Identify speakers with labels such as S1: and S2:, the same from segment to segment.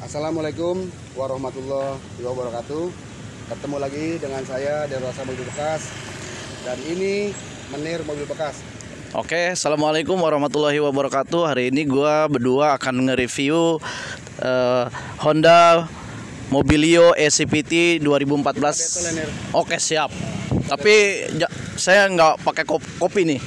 S1: Assalamualaikum warahmatullahi wabarakatuh. Ketemu lagi dengan saya Derwasa Mobil Bekas. Dan ini Menir Mobil Bekas.
S2: Oke, assalamualaikum warahmatullahi wabarakatuh. Hari ini gua berdua akan nge-review Honda Mobilio ECVT 2014. Oke, siap. Tapi saya nggak pakai kopi nih.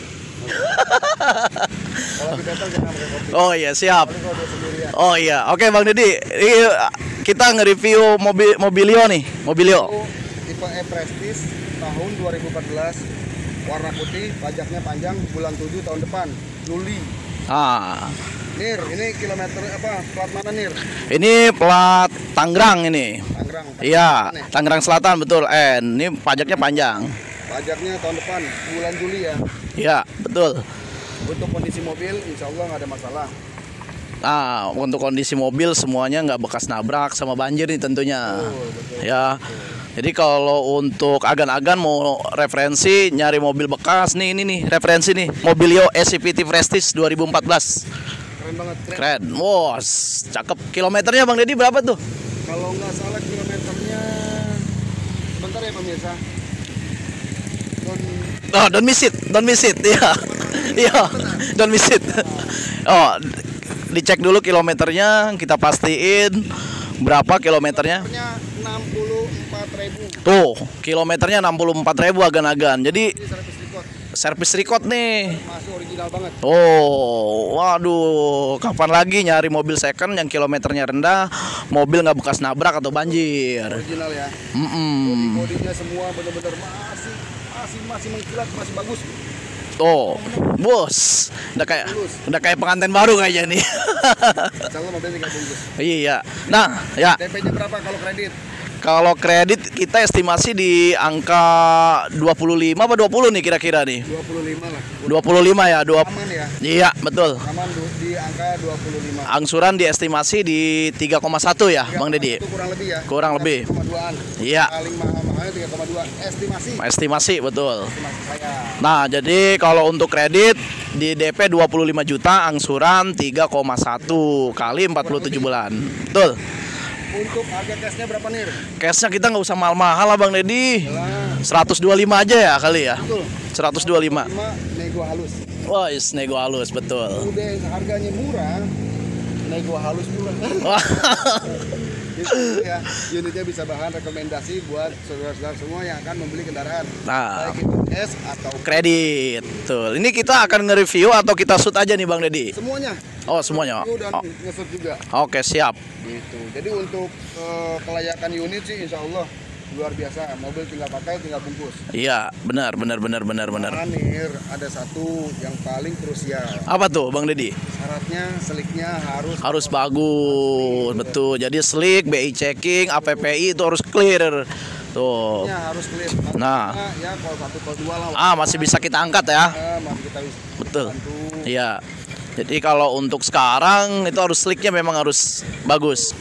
S1: Kalau di battle jangan pakai kopi.
S2: Oh iya, siap.
S1: Tapi kalau dia sendirian.
S2: Oh iya, oke Bang Deddy. Ini kita nge-review Mobilio nih, Mobilio.
S1: Itu tipe E Prestige tahun 2014, warna putih, pajaknya panjang, bulan 7 tahun depan, Juli.
S2: Ah,
S1: Nir, ini kilometer apa? Plat mana Nir?
S2: ini plat Tangerang ini.
S1: Tangerang.
S2: Iya,
S1: Mana ya?
S2: Tangerang Selatan betul. Ini pajaknya panjang.
S1: Pajaknya tahun depan, bulan Juli ya.
S2: Iya, betul.
S1: Untuk kondisi mobil, insya Allah nggak ada masalah.
S2: Nah, untuk kondisi mobil semuanya nggak bekas nabrak sama banjir nih tentunya.
S1: Betul.
S2: Ya, jadi kalau untuk agan-agan mau referensi nyari mobil bekas nih, ini nih referensi nih Mobilio ECVT Prestige 2014.
S1: Keren banget.
S2: Keren, wow, cakep. Kilometernya Bang Deddy berapa tuh?
S1: Kalau nggak salah kilometernya, bentar ya pemirsa.
S2: Oh, don't miss it, ya, iya, don't miss it. Oh, dicek dulu kilometernya, kita pastiin berapa kilometernya.
S1: Kilometernya 64.000.
S2: Tuh, kilometernya 64.000 agan-agan. Jadi
S1: Ini servis record,
S2: servis record nih.
S1: masih original banget.
S2: Oh, waduh, kapan lagi nyari mobil second yang kilometernya rendah, mobil nggak bekas nabrak atau banjir.
S1: Original ya. Bodinya semua benar-benar masih mengkilat, masih bagus.
S2: Tuh, bos, udah kayak pengantin baru kayaknya nih.
S1: Insya Allah mobil tinggal bungkus.
S2: Iya. Nah, ya.
S1: DP-nya berapa kalau kredit?
S2: Kalau kredit kita estimasi di angka 25 apa 20 nih kira-kira nih.
S1: 25 lah.
S2: 25 ya,
S1: Aman ya.
S2: Iya, betul.
S1: Aman di angka 25.
S2: Angsuran diestimasi di 3,1 ya, Bang Deddy.
S1: Itu kurang lebih ya.
S2: Kurang lebih.
S1: 3,2-an.
S2: Iya.
S1: Paling mahalnya 3,2 estimasi.
S2: Estimasi betul.
S1: Estimasi saya.
S2: Nah, jadi kalau untuk kredit di DP 25 juta, angsuran 3,1 kali 47 bulan. Betul.
S1: Untuk harga cashnya berapa Nir?
S2: Cashnya kita nggak usah mahal-mahal lah Bang Deddy.
S1: Yalah.
S2: 125 aja ya kali ya.
S1: Betul.
S2: 125.
S1: 5 nego halus.
S2: Wah, nego halus betul.
S1: Udah harganya murah, nego halus juga.
S2: Wah.
S1: Itu ya, unitnya bisa bahan rekomendasi buat saudara-saudara semua yang akan membeli kendaraan.
S2: Nah,
S1: Baik itu S atau
S2: kredit. Betul. Ini kita akan nge-review atau kita shoot aja nih Bang Deddy?
S1: semuanya.
S2: Oh, semuanya.
S1: Review dan
S2: Oh,
S1: nge-shoot juga.
S2: oke, siap.
S1: Gitu. Jadi untuk kelayakan unit sih insya Allah luar biasa. Mobil tinggal pakai, tinggal bungkus.
S2: Iya, benar.
S1: Nir, ada satu yang paling krusial.
S2: Apa tuh Bang Deddy?
S1: Syaratnya seliknya
S2: Harus bagus, betul. Jadi slick, BI checking, APPI itu harus clear. Tuh.
S1: harus clear.
S2: Nah.
S1: Ya kalau satu kalau dua lah.
S2: Masih bisa kita angkat ya.
S1: Masih kita bisa
S2: Betul.
S1: bantu.
S2: Iya. Jadi kalau untuk sekarang itu harus slicknya memang harus bagus.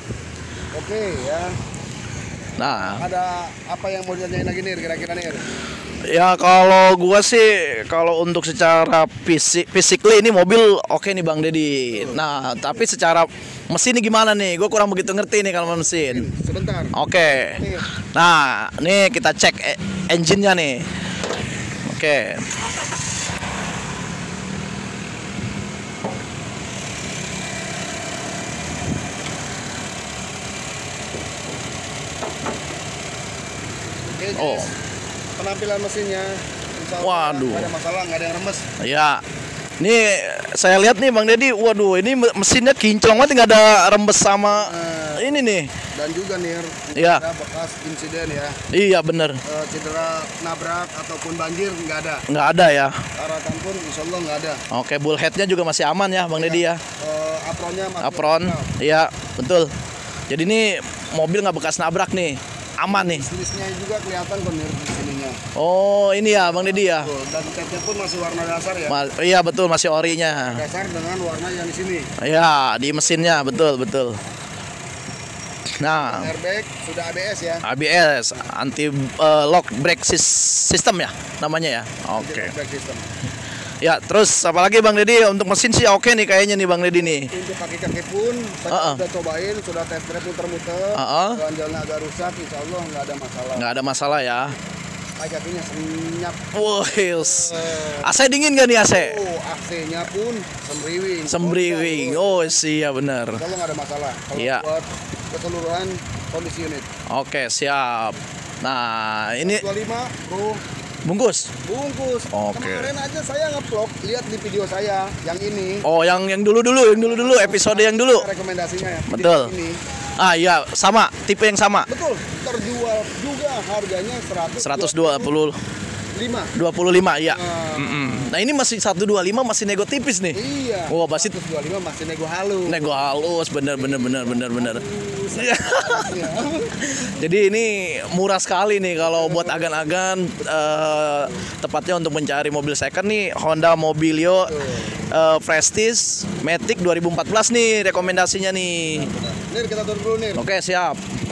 S1: Oke ya.
S2: Nah,
S1: Ada apa yang mau ditanyain lagi Nir, kira-kira Nir?
S2: ya kalau gua sih kalau untuk secara physically ini mobil oke nih Bang Deddy. Nah, tapi secara mesin ini gimana nih? Gue kurang begitu ngerti nih kalau mesin.
S1: Sebentar.
S2: Oke.
S1: Nir,
S2: Nah, nih kita cek engine-nya nih. Oke.
S1: oke,
S2: Oh.
S1: penampilan mesinnya insya Allah
S2: Waduh.
S1: nggak ada masalah, nggak ada yang remes.
S2: Ya. Nih saya lihat nih Bang Deddy, waduh ini mesinnya kinclong banget, nggak ada rembes sama ini nih.
S1: Dan juga Nir,
S2: Iya.
S1: ada bekas insiden ya,
S2: Iya bener,
S1: cedera nabrak ataupun banjir nggak ada.
S2: nggak ada ya.
S1: Karatan pun insya Allah nggak ada.
S2: Oke, bullheadnya juga masih aman ya Bang Deddy ya.
S1: Apronnya masih
S2: Apron,
S1: original.
S2: iya betul. Jadi ini mobil nggak bekas nabrak nih, aman nih.
S1: Listnya juga kelihatan kok Nir di sininya.
S2: Oh ini ya Bang Deddy ya.
S1: Tuh, dan catnya pun masih warna dasar ya.
S2: Iya betul, masih orinya.
S1: Dasar dengan warna yang di sini.
S2: Iya di mesinnya betul. Nah,
S1: Airbag sudah ABS ya.
S2: ABS, anti lock brake system ya namanya ya. Oke.
S1: Airbag system.
S2: Ya, terus apalagi Bang Deddy untuk mesin sih oke nih kayaknya nih Bang Deddy nih.
S1: Untuk kaki-kaki pun saya sudah cobain, sudah tes drive muter-muter. Ganjalnya agak rusak, insya Allah nggak ada masalah.
S2: Nggak ada masalah ya.
S1: Kakinya senyap.
S2: Wih, AC dingin gak nih AC?
S1: Oh, AC-nya pun sembriwing.
S2: Sembriwing. Oh, iya benar.
S1: Kalau nggak ada masalah. Kalau
S2: Iya.
S1: buat keseluruhan kondisi unit.
S2: Oke, siap. Nah, ini
S1: 25 bro.
S2: bungkus.
S1: Bungkus.
S2: Oke.
S1: Kemarin aja saya nge-vlog, lihat di video saya yang ini.
S2: Oh, yang dulu episode yang dulu.
S1: Rekomendasinya ya.
S2: Betul.
S1: Ini.
S2: Ah iya, sama, tipe yang sama.
S1: Betul, terjual juga harganya
S2: 125 ya. Nah, ini masih 125 masih nego tipis nih.
S1: Iya.
S2: Oh, pasti
S1: 125 masih nego halus.
S2: nego halus, bener. Jadi ini murah sekali nih kalau buat agan-agan, tepatnya untuk mencari mobil second nih, Honda Mobilio Prestige Matic 2014 nih rekomendasinya nih.
S1: Nir, kita turun dulu Nir.
S2: Oke, siap.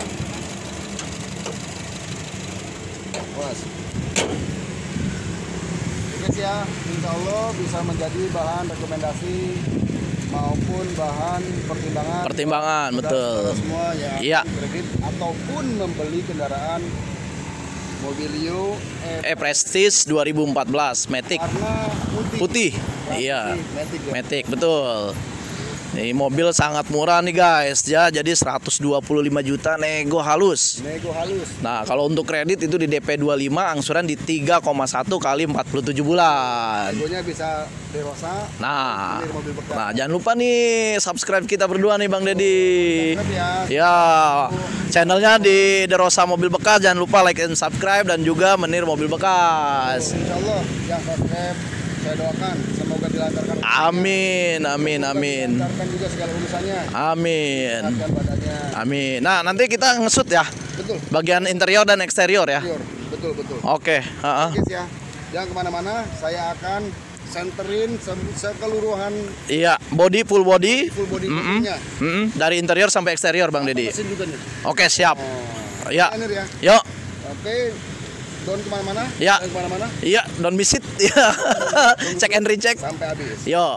S1: Bos. Oke ya, insya Allah bisa menjadi bahan rekomendasi maupun bahan pertimbangan.
S2: Betul.
S1: Semua yang
S2: Iya.
S1: kredit ataupun membeli kendaraan Mobilio
S2: Prestige 2014 Matic
S1: warna
S2: putih. Iya.
S1: Matic ya.
S2: Matic, betul. Nih mobil sangat murah nih guys ya, jadi 125 juta nego halus.
S1: Nego halus.
S2: Nah, kalau untuk kredit itu di DP 25, angsuran di 3,1 kali 47 bulan.
S1: Negonya bisa Derosa.
S2: Nah,
S1: Mobil bekas.
S2: nah jangan lupa nih subscribe kita berdua nih Bang Deddy.
S1: Subscribe ya.
S2: Ya, channelnya di Derosa Mobil Bekas, jangan lupa like and subscribe dan juga Menir Mobil Bekas.
S1: Insya Allah yang subscribe saya doakan semoga dilancarkan.
S2: Amin.
S1: Dilancarkan juga segala urusannya.
S2: Amin.
S1: Dilancarkan badannya.
S2: Amin. Nah, nanti kita ngesut ya.
S1: Betul.
S2: Bagian interior dan eksterior ya.
S1: Betul.
S2: Oke.
S1: Oke ya. Jangan kemana-mana. Saya akan senterin sekeluruhan.
S2: Iya, body full body.
S1: Full body mobilnya.
S2: Dari interior sampai eksterior Bang Deddy.
S1: Mesin juga nih.
S2: Oke, siap. Ya.
S1: Ya.
S2: Yuk.
S1: Oke. Don't kemana-mana.
S2: Ya.
S1: Jangan kemana-mana.
S2: Iya, don't miss it. Ya. Check and recheck.
S1: Sampai habis.
S2: Yo.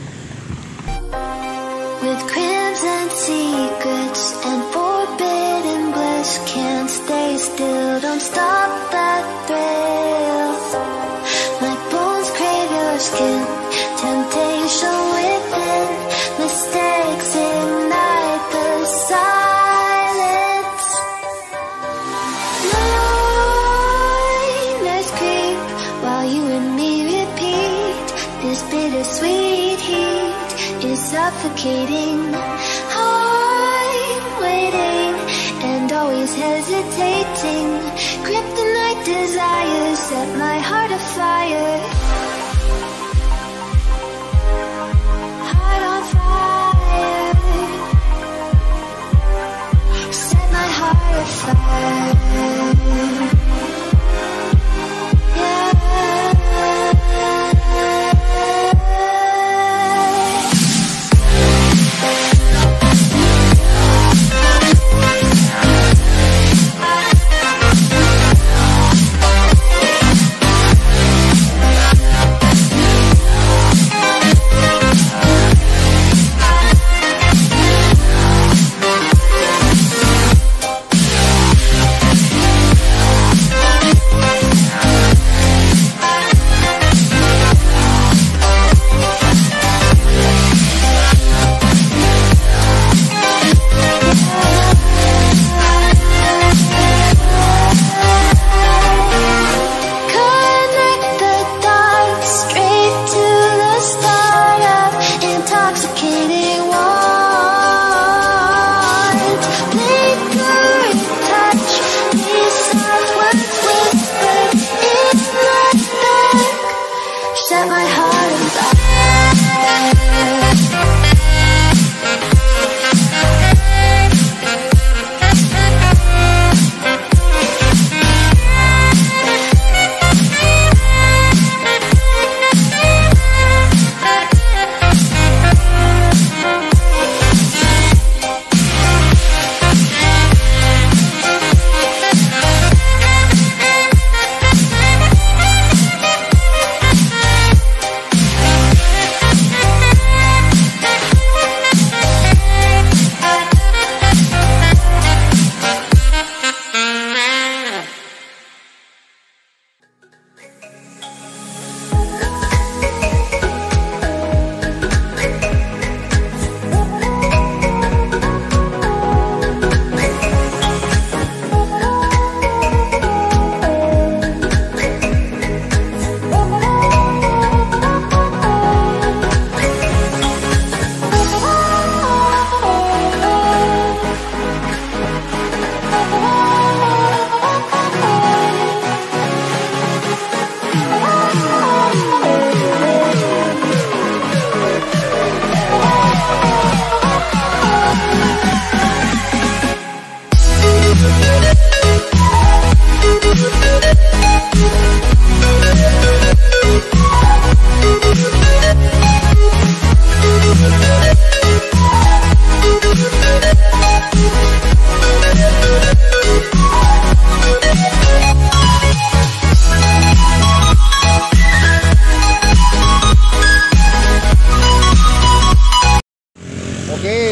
S3: With crimson secrets and forbidden bliss, can't stay still, don't stop that thrill. Like bones crave your skin, temptation within, mistakes ignite the silence. Nightmares creep while you and me repeat this bittersweet heat. Is suffocating. I'm waiting and always hesitating. Kryptonite desires set my heart afire. Heart on fire. Set my heart afire.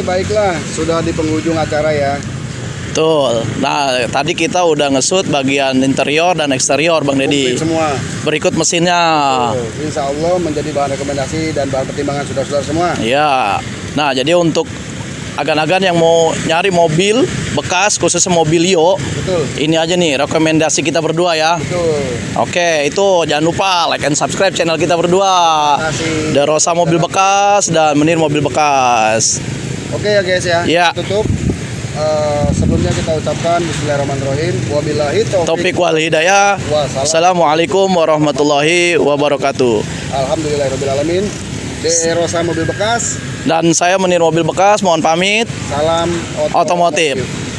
S1: baiklah, sudah di penghujung acara ya.
S2: Betul. Nah, tadi kita udah nge-shoot bagian interior dan eksterior, Bang Deddy.
S1: Komplit semua.
S2: Berikut mesinnya.
S1: Insya Allah menjadi bahan rekomendasi dan bahan pertimbangan saudara-saudara semua.
S2: Ya. Nah, jadi untuk agan-agan yang mau nyari mobil bekas, khususnya mobilio,
S1: Betul.
S2: ini aja nih rekomendasi kita berdua ya.
S1: Betul.
S2: Oke, itu jangan lupa like and subscribe channel kita berdua.
S1: Terima kasih.
S2: Derosa Mobil Bekas dan Menir Mobil Bekas.
S1: Oke ya guys ya.
S2: Ya.
S1: Tutup. Sebelumnya kita ucapkan Bismillahirrahmanirrahim. Wabillahi
S2: Topik wal hidayah. Assalamualaikum warahmatullahi wabarakatuh.
S1: Alhamdulillahirrahmanirrahim. Derosa Mobil Bekas.
S2: Dan saya Menir Mobil Bekas, mohon pamit.
S1: Salam
S2: Otomotif.